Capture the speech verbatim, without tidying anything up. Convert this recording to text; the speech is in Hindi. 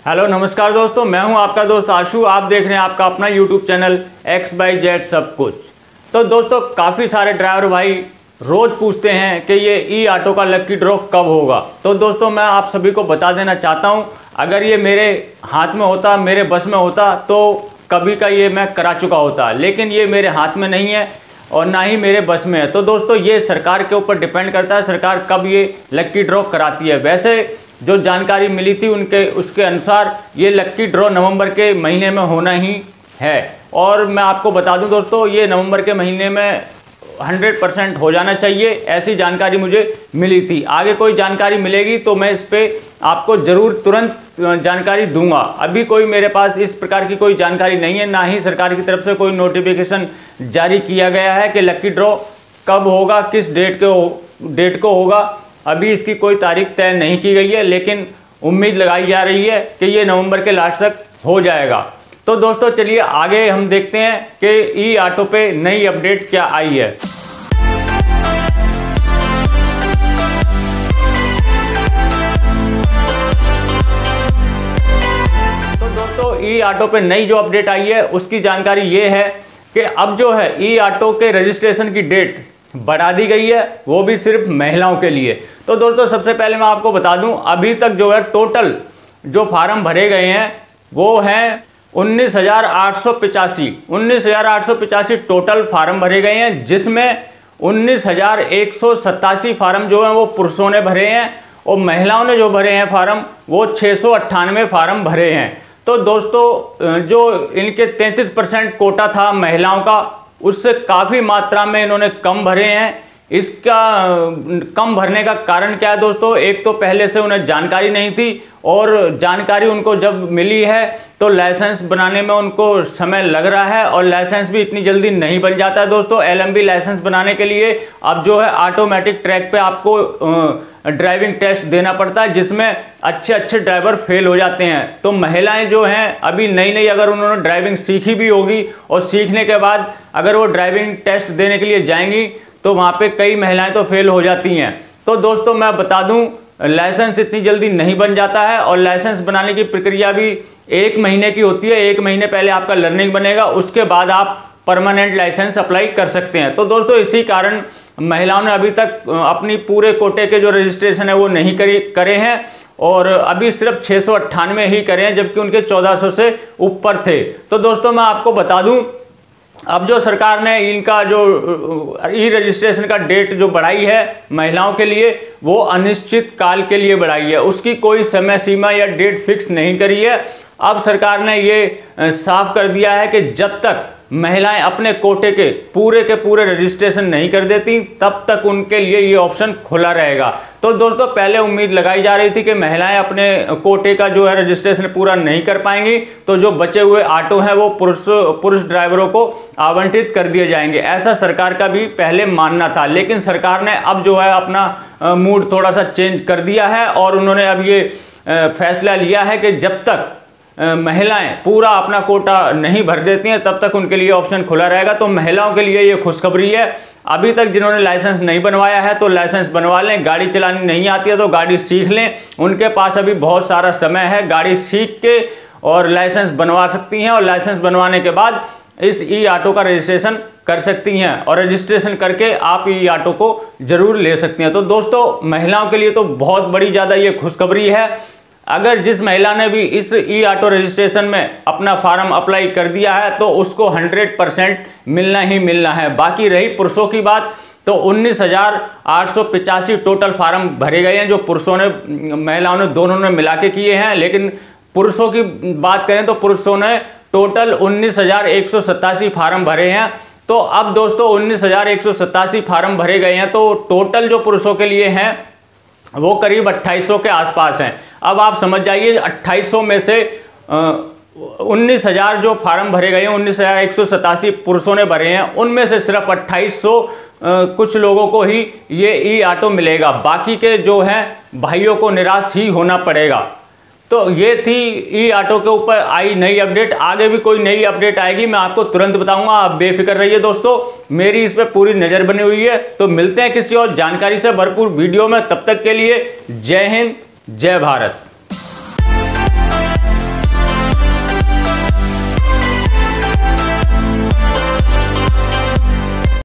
हेलो नमस्कार दोस्तों, मैं हूं आपका दोस्त आशु। आप देख रहे हैं आपका अपना YouTube channel X Y Z सब कुछ। तो दोस्तों, काफ़ी सारे ड्राइवर भाई रोज़ पूछते हैं कि ये ई ऑटो का लक्की ड्रॉ कब होगा। तो दोस्तों, मैं आप सभी को बता देना चाहता हूं, अगर ये मेरे हाथ में होता, मेरे बस में होता तो कभी का ये मैं करा चुका होता, लेकिन ये मेरे हाथ में नहीं है और ना ही मेरे बस में है। तो दोस्तों, ये सरकार के ऊपर डिपेंड करता है, सरकार कब ये लक्की ड्रॉ कराती है। वैसे जो जानकारी मिली थी उनके उसके अनुसार ये लक्की ड्रॉ नवंबर के महीने में होना ही है। और मैं आपको बता दूं दोस्तों, ये नवंबर के महीने में हंड्रेड परसेंट हो जाना चाहिए, ऐसी जानकारी मुझे मिली थी। आगे कोई जानकारी मिलेगी तो मैं इस पर आपको ज़रूर तुरंत जानकारी दूंगा। अभी कोई मेरे पास इस प्रकार की कोई जानकारी नहीं है, ना ही सरकार की तरफ से कोई नोटिफिकेशन जारी किया गया है कि लक्की ड्रॉ कब होगा, किस डेट के डेट को होगा। अभी इसकी कोई तारीख तय नहीं की गई है, लेकिन उम्मीद लगाई जा रही है कि ये नवंबर के लास्ट तक हो जाएगा। तो दोस्तों, चलिए आगे हम देखते हैं कि ई ऑटो पे नई अपडेट क्या आई है। तो दोस्तों, ई ऑटो पे नई जो अपडेट आई है उसकी जानकारी ये है कि अब जो है ई ऑटो के रजिस्ट्रेशन की डेट बढ़ा दी गई है, वो भी सिर्फ महिलाओं के लिए। तो दोस्तों, सबसे पहले मैं आपको बता दूं, अभी तक जो है टोटल जो फार्म भरे गए हैं वो हैं उन्नीस हजार आठ सौ पिचासी उन्नीस हजार आठ सौ पिचासी टोटल फार्म भरे गए हैं, जिसमें उन्नीस हजार एक सौ सत्तासी फार्म जो हैं वो पुरुषों ने भरे हैं और महिलाओं ने जो भरे हैं फार्म वो छः सौ अट्ठानवे फार्म भरे हैं। तो दोस्तों, जो इनके तैंतीस परसेंट कोटा था महिलाओं का, उससे काफ़ी मात्रा में इन्होंने कम भरे हैं। इसका कम भरने का कारण क्या है दोस्तों? एक तो पहले से उन्हें जानकारी नहीं थी, और जानकारी उनको जब मिली है तो लाइसेंस बनाने में उनको समय लग रहा है, और लाइसेंस भी इतनी जल्दी नहीं बन जाता है दोस्तों। एलएमबी लाइसेंस बनाने के लिए अब जो है ऑटोमेटिक ट्रैक पे आपको ड्राइविंग टेस्ट देना पड़ता है, जिसमें अच्छे अच्छे ड्राइवर फेल हो जाते हैं। तो महिलाएं जो हैं अभी नई नई अगर उन्होंने ड्राइविंग सीखी भी होगी और सीखने के बाद अगर वो ड्राइविंग टेस्ट देने के लिए जाएंगी तो वहाँ पे कई महिलाएं तो फेल हो जाती हैं। तो दोस्तों, मैं बता दूं, लाइसेंस इतनी जल्दी नहीं बन जाता है, और लाइसेंस बनाने की प्रक्रिया भी एक महीने की होती है। एक महीने पहले आपका लर्निंग बनेगा, उसके बाद आप परमानेंट लाइसेंस अप्लाई कर सकते हैं। तो दोस्तों, इसी कारण महिलाओं ने अभी तक अपनी पूरे कोटे के जो रजिस्ट्रेशन है वो नहीं करी करे हैं, और अभी सिर्फ छः सौ अट्ठानवे ही करे हैं, जबकि उनके चौदह सौ से ऊपर थे। तो दोस्तों, मैं आपको बता दूं, अब जो सरकार ने इनका जो ई रजिस्ट्रेशन का डेट जो बढ़ाई है महिलाओं के लिए, वो अनिश्चित काल के लिए बढ़ाई है। उसकी कोई समय सीमा या डेट फिक्स नहीं करी है। अब सरकार ने ये साफ कर दिया है कि जब तक महिलाएं अपने कोटे के पूरे के पूरे रजिस्ट्रेशन नहीं कर देती, तब तक उनके लिए ये ऑप्शन खुला रहेगा। तो दोस्तों, पहले उम्मीद लगाई जा रही थी कि महिलाएं अपने कोटे का जो है रजिस्ट्रेशन पूरा नहीं कर पाएंगी, तो जो बचे हुए ऑटो हैं वो पुरुष पुरुष ड्राइवरों को आवंटित कर दिए जाएंगे। ऐसा सरकार का भी पहले मानना था, लेकिन सरकार ने अब जो है अपना मूड थोड़ा सा चेंज कर दिया है, और उन्होंने अब ये फैसला लिया है कि जब तक महिलाएं पूरा अपना कोटा नहीं भर देती हैं तब तक उनके लिए ऑप्शन खुला रहेगा। तो महिलाओं के लिए ये खुशखबरी है। अभी तक जिन्होंने लाइसेंस नहीं बनवाया है तो लाइसेंस बनवा लें, गाड़ी चलानी नहीं आती है तो गाड़ी सीख लें, उनके पास अभी बहुत सारा समय है, गाड़ी सीख के और लाइसेंस बनवा सकती हैं, और लाइसेंस बनवाने के बाद इस ई ऑटो का रजिस्ट्रेशन कर सकती हैं, और रजिस्ट्रेशन करके आप ई ऑटो को जरूर ले सकती हैं। तो दोस्तों, महिलाओं के लिए तो बहुत बड़ी ज़्यादा ये खुशखबरी है। अगर जिस महिला ने भी इस ई ऑटो रजिस्ट्रेशन में अपना फार्म अप्लाई कर दिया है तो उसको हंड्रेड परसेंट मिलना ही मिलना है। बाकी रही पुरुषों की बात, तो उन्नीस हजार आठ सौ पिचासी टोटल फार्म भरे गए हैं, जो पुरुषों ने महिलाओं ने दोनों ने मिला के किए हैं। लेकिन पुरुषों की बात करें तो पुरुषों ने टोटल उन्नीस हजार एक सौ सत्तासी फार्म भरे हैं। तो अब दोस्तों, उन्नीस हजार एक सौ सत्तासी फार्म भरे गए हैं, तो टोटल जो पुरुषों के लिए हैं वो करीब अट्ठाईस सौ के आसपास हैं। अब आप समझ जाइए, अट्ठाईस सौ में से उन्नीस हजार जो फार्म भरे गए हैं, उन्नीस हजार एक सौ सतासी पुरुषों ने भरे हैं, उनमें से सिर्फ अट्ठाईस सौ कुछ लोगों को ही ये ई ऑटो मिलेगा। बाकी के जो हैं भाइयों को निराश ही होना पड़ेगा। तो ये थी ई ऑटो के ऊपर आई नई अपडेट। आगे भी कोई नई अपडेट आएगी मैं आपको तुरंत बताऊंगा, आप बेफिक्र रहिए दोस्तों, मेरी इस पे पूरी नज़र बनी हुई है। तो मिलते हैं किसी और जानकारी से भरपूर वीडियो में, तब तक के लिए जय हिंद जय भारत।